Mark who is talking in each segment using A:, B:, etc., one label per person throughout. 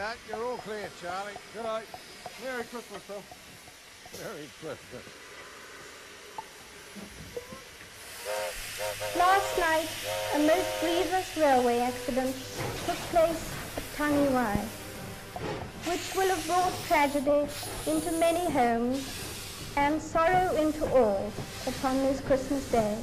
A: that. You're all clear, Charlie. Good night. Merry Christmas, Phil. Merry Christmas.
B: Last night, a most grievous railway accident took place at Tangiwai, which will have brought tragedy into many homes and sorrow into all upon this Christmas Day.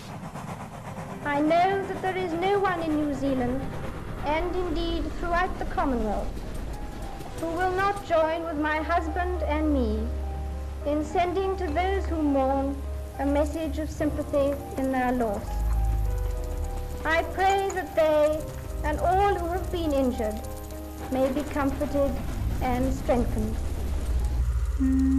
B: I know that there is no one in New Zealand, and indeed throughout the Commonwealth, who will not join with my husband and me in sending to those who mourn a message of sympathy in their loss. I pray that they and all who have been injured may be comforted and strengthened.